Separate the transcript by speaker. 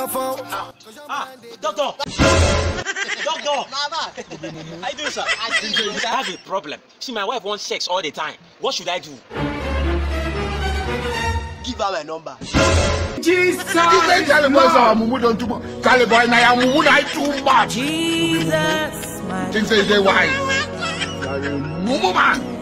Speaker 1: Doctor! Doctor!
Speaker 2: Mama!
Speaker 1: How you doing, sir? I have a problem. See, my wife wants sex all the time. What should I do?
Speaker 2: Give her my number.
Speaker 3: Jesus! Charlie boy, Mumu don't too much. Charlie boy, now Mumu not too much.
Speaker 4: Jesus!
Speaker 3: Things say they wise. Mumu man.